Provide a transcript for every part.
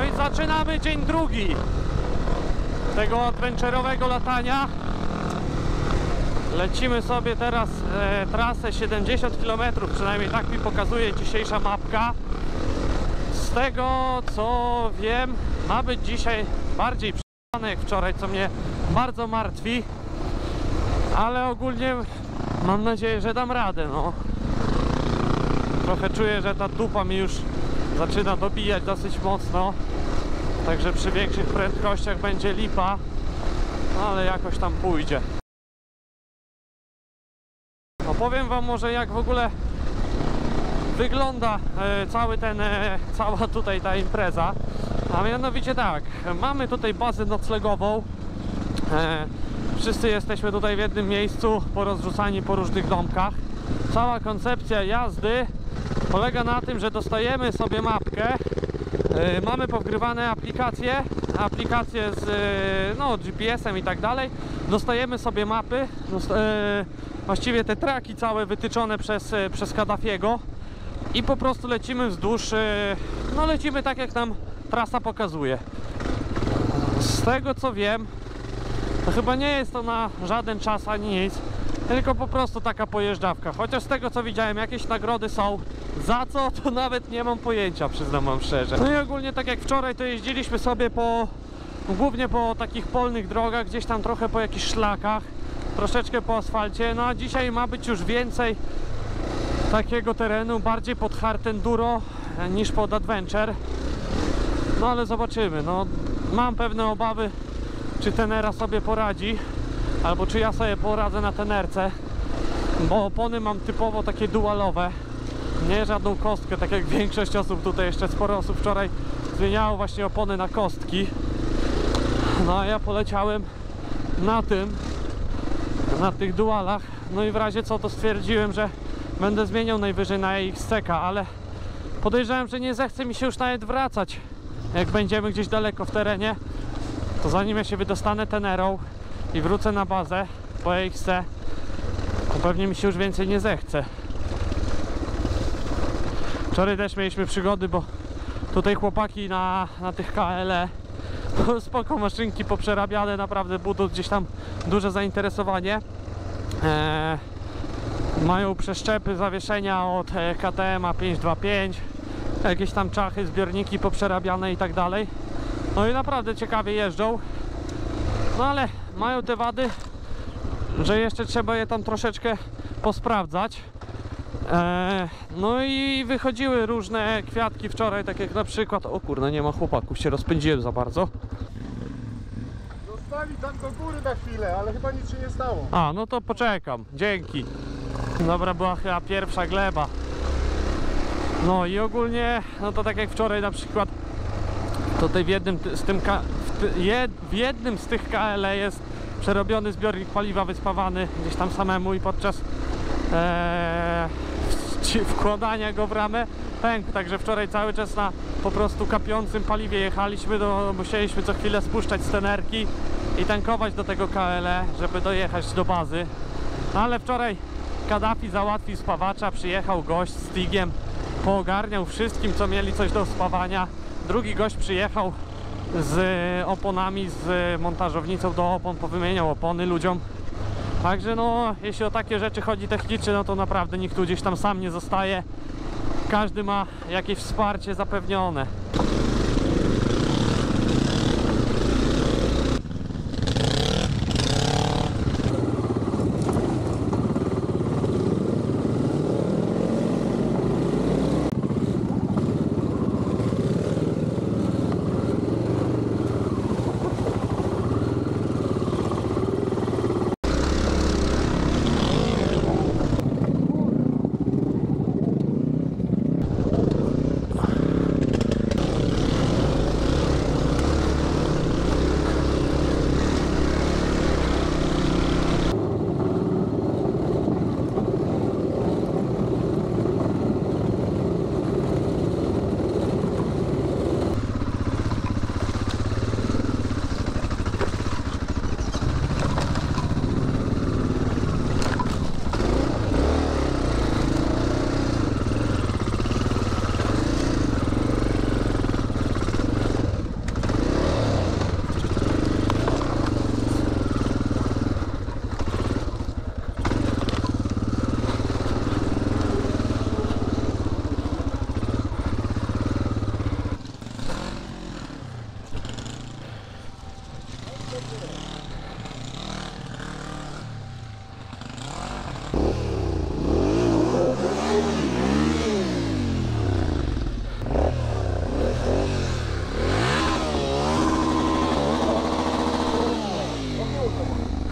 i zaczynamy dzień drugi tego adventure'owego latania. Lecimy sobie teraz trasę 70 km, przynajmniej tak mi pokazuje dzisiejsza mapka. Z tego co wiem, ma być dzisiaj bardziej przeładowany jak wczoraj, co mnie bardzo martwi, ale ogólnie mam nadzieję, że dam radę. No. Trochę czuję, że ta dupa mi już zaczyna dobijać dosyć mocno, także przy większych prędkościach będzie lipa, no ale jakoś tam pójdzie. Opowiem wam może, jak w ogóle wygląda cała tutaj ta impreza. A mianowicie tak, mamy tutaj bazę noclegową. Wszyscy jesteśmy tutaj w jednym miejscu, porozrzucani po różnych domkach. Cała koncepcja jazdy polega na tym, że dostajemy sobie mapkę. Mamy powgrywane aplikacje z no, GPS-em i tak dalej. Dostajemy sobie mapy, właściwie te traki całe wytyczone przez Kaddafiego i po prostu lecimy wzdłuż, no lecimy tak jak nam trasa pokazuje. Z tego co wiem, to chyba nie jest to na żaden czas ani nic, tylko po prostu taka pojeżdżawka. Chociaż z tego co widziałem, jakieś nagrody są. Za co, to nawet nie mam pojęcia, przyznam wam szczerze. No i ogólnie tak jak wczoraj, to jeździliśmy sobie głównie po takich polnych drogach, gdzieś tam trochę po jakichś szlakach, troszeczkę po asfalcie. No a dzisiaj ma być już więcej takiego terenu, bardziej pod hard enduro niż pod adventure. No ale zobaczymy. No, mam pewne obawy, czy Tenera sobie poradzi, albo czy ja sobie poradzę na Tenerce, bo opony mam typowo takie dualowe, nie żadną kostkę, tak jak większość osób tutaj, jeszcze sporo osób wczoraj zmieniało właśnie opony na kostki. No a ja poleciałem na tych dualach, no i w razie co to stwierdziłem, że będę zmieniał najwyżej na XC-ka, ale podejrzewam, że nie zechce mi się już nawet wracać. Jak będziemy gdzieś daleko w terenie, to zanim ja się wydostanę Tenerą i wrócę na bazę po XC, to pewnie mi się już więcej nie zechce. Wczoraj też mieliśmy przygody, bo tutaj chłopaki na tych KLE, spoko maszynki poprzerabiane, naprawdę budzą gdzieś tam duże zainteresowanie. Mają przeszczepy, zawieszenia od KTM 525, jakieś tam czachy, zbiorniki poprzerabiane i tak dalej. No i naprawdę ciekawie jeżdżą, no ale mają te wady, że jeszcze trzeba je tam troszeczkę posprawdzać. No i wychodziły różne kwiatki wczoraj, tak jak na przykład, o kurde, nie ma chłopaków, się rozpędziłem za bardzo. Zostali tam do góry na chwilę, ale chyba nic się nie stało. A, no to poczekam, dzięki. Dobra, była chyba pierwsza gleba. No i ogólnie, no to tak jak wczoraj na przykład, tutaj w jednym z tych KLE jest przerobiony zbiornik paliwa wyspawany gdzieś tam samemu i podczas wkładania go w ramę pękł, także wczoraj cały czas na po prostu kapiącym paliwie jechaliśmy, musieliśmy co chwilę spuszczać z Tenerki i tankować do tego KLE, żeby dojechać do bazy. No ale wczoraj Kaddafi załatwił spawacza, przyjechał gość z Tigiem, poogarniał wszystkim, co mieli coś do spawania. Drugi gość przyjechał z oponami, z montażownicą do opon, powymieniał opony ludziom. Także no, jeśli o takie rzeczy chodzi techniczne, no to naprawdę nikt tu gdzieś tam sam nie zostaje. Każdy ma jakieś wsparcie zapewnione.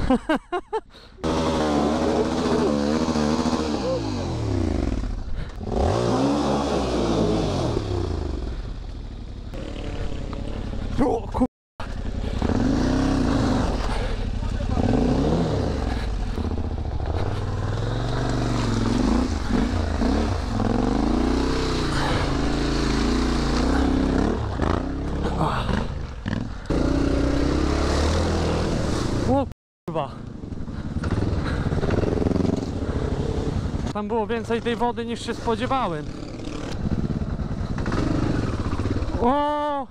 O, kur... O kurwa. Tam było więcej tej wody niż się spodziewałem. O!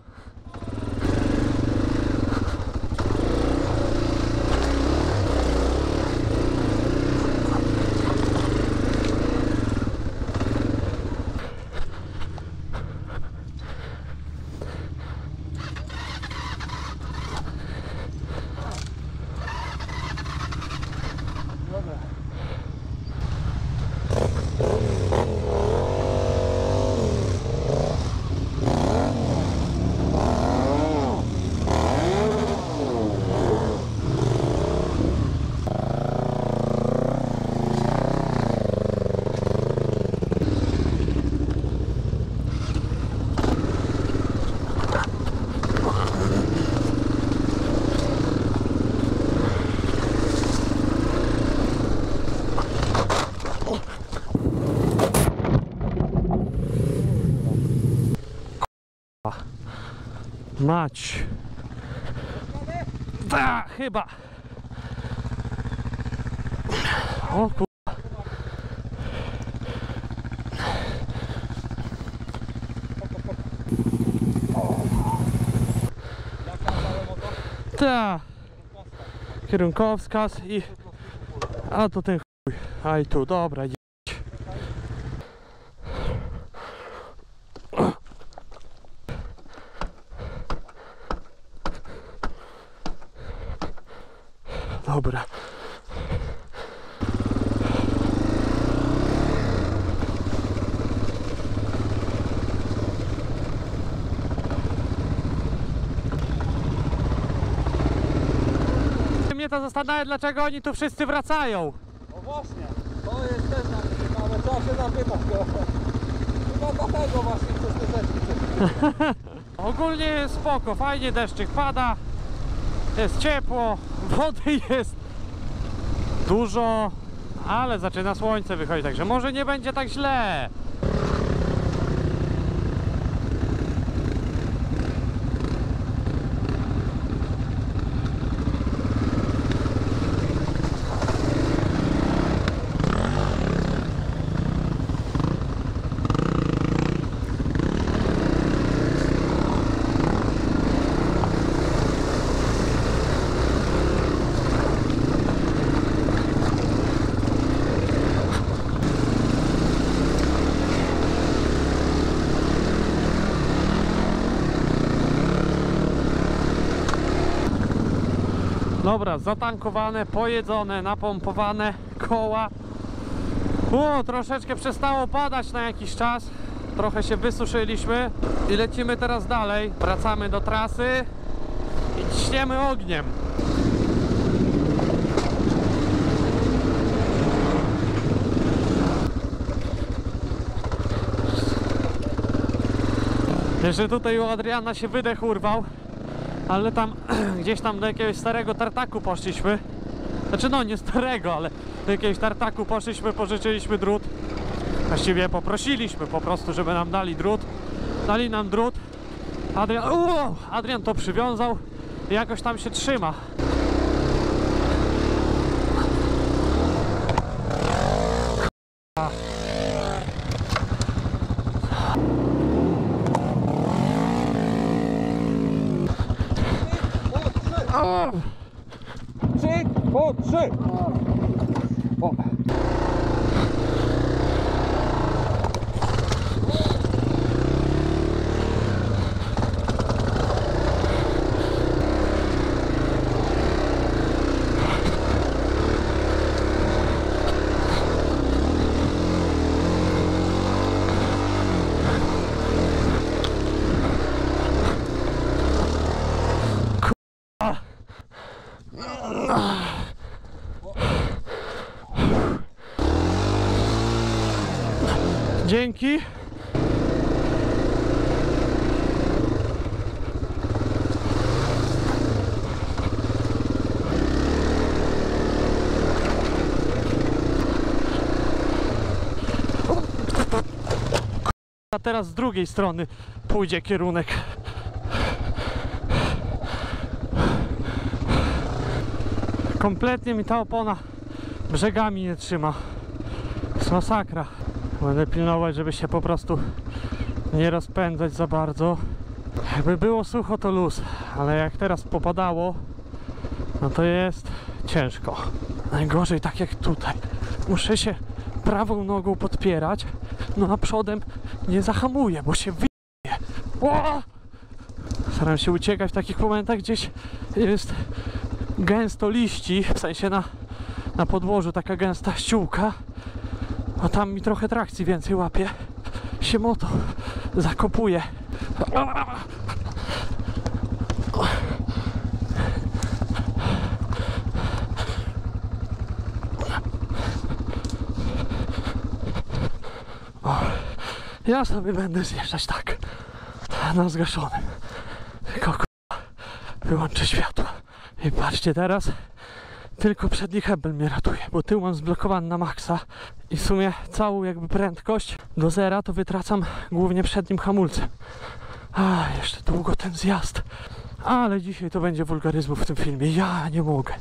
Mać. Da, chyba. O kur... Ta. Kierunkowskaz i... A to ten chuj. Aj tu, dobra. Dobra. Mnie to zastanawia, dlaczego oni tu wszyscy wracają. No właśnie, to jest też nam ciekawe, trzeba się zapytać go. Chyba dlatego właśnie przez te rzeczy. Ogólnie jest spoko, fajnie deszczyk pada, jest ciepło, wody jest dużo, ale zaczyna słońce wychodzić, także może nie będzie tak źle. Dobra, zatankowane, pojedzone, napompowane koła. O, troszeczkę przestało padać na jakiś czas. Trochę się wysuszyliśmy i lecimy teraz dalej. Wracamy do trasy i ciśniemy ogniem. Jeszcze tutaj u Adriana się wydech urwał. Ale tam gdzieś tam do jakiegoś starego tartaku poszliśmy. Znaczy no nie starego, ale do jakiegoś tartaku poszliśmy, pożyczyliśmy drut. Właściwie poprosiliśmy po prostu, żeby nam dali drut. Dali nam drut. Adrian to przywiązał i jakoś tam się trzyma. Trzy, po trzy. O. Dzięki. A teraz z drugiej strony pójdzie kierunek. Kompletnie mi ta opona brzegami nie trzyma. To jest masakra. Będę pilnować, żeby się po prostu nie rozpędzać za bardzo. Jakby było sucho, to luz, ale jak teraz popadało, no to jest ciężko. Najgorzej tak jak tutaj. Muszę się prawą nogą podpierać, no a przodem nie zahamuję, bo się wyje. Staram się uciekać w takich momentach, gdzieś jest gęsto liści, w sensie na podłożu taka gęsta ściółka, a tam mi trochę trakcji więcej łapie. Się moto zakopuje. Ja sobie będę zjeżdżać tak na zgaszonym. Tylko wyłączę światło. I patrzcie teraz, tylko przedni hebel mnie ratuje, bo tył mam zblokowany na maksa i w sumie całą jakby prędkość do zera to wytracam głównie przednim hamulcem. A jeszcze długo ten zjazd. Ale dzisiaj to będzie wulgaryzmów w tym filmie. Ja nie mogę.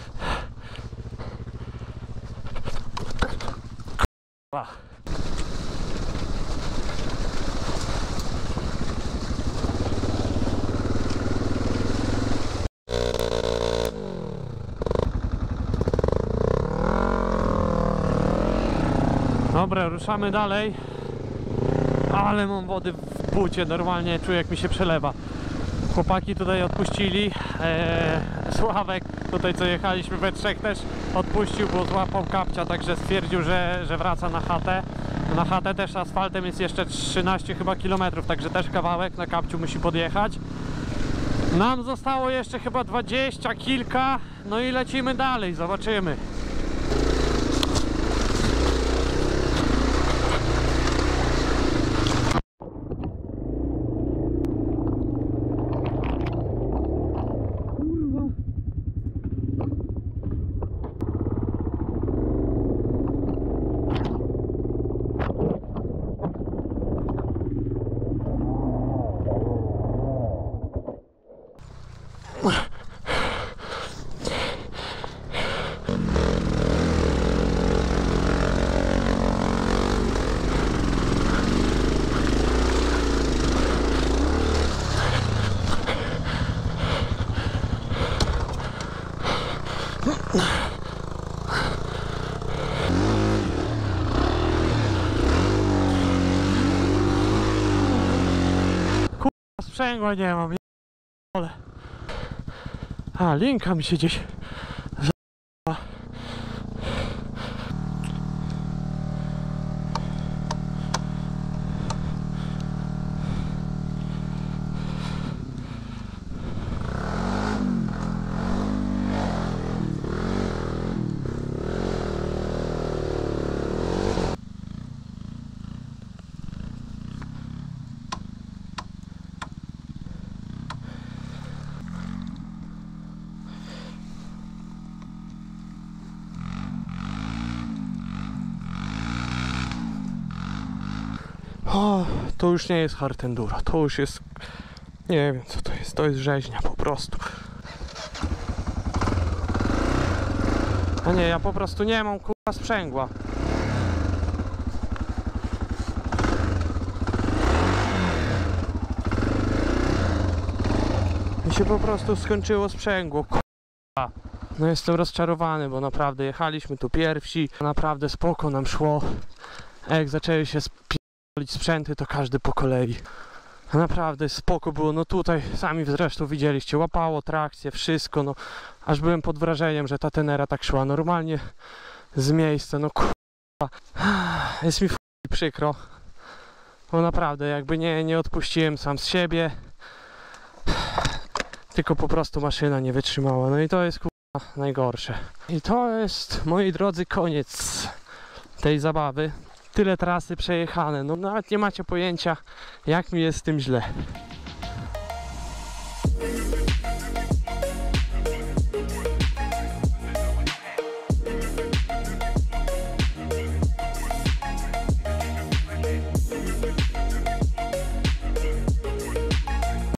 Dobra, ruszamy dalej. Ale mam wody w bucie, normalnie czuję jak mi się przelewa. Chłopaki tutaj odpuścili. Sławek tutaj co jechaliśmy we trzech też odpuścił, bo złapał kapcia, także stwierdził, że wraca na chatę. Na chatę też asfaltem jest jeszcze 13 chyba kilometrów, także też kawałek na kapciu musi podjechać. Nam zostało jeszcze chyba 20 kilka, no i lecimy dalej, zobaczymy. Sprzęgła nie mam. A, linka mi się gdzieś za... O, to już nie jest hard enduro, to już jest... Nie wiem co to jest rzeźnia po prostu. A nie, ja po prostu nie mam kurwa sprzęgła. Mi się po prostu skończyło sprzęgło, kurwa. No jestem rozczarowany, bo naprawdę jechaliśmy tu pierwsi, naprawdę spoko nam szło. A jak zaczęły się sprzęty, to każdy po kolei. Naprawdę spoko było, no tutaj sami zresztą widzieliście, łapało trakcję, wszystko, no aż byłem pod wrażeniem, że ta Tenera tak szła normalnie z miejsca, no kurwa, jest mi przykro, bo naprawdę jakby nie odpuściłem sam z siebie, tylko po prostu maszyna nie wytrzymała, no i to jest kurwa najgorsze. I to jest, moi drodzy, koniec tej zabawy. tyle trasy przejechane. No nawet nie macie pojęcia, jak mi jest z tym źle.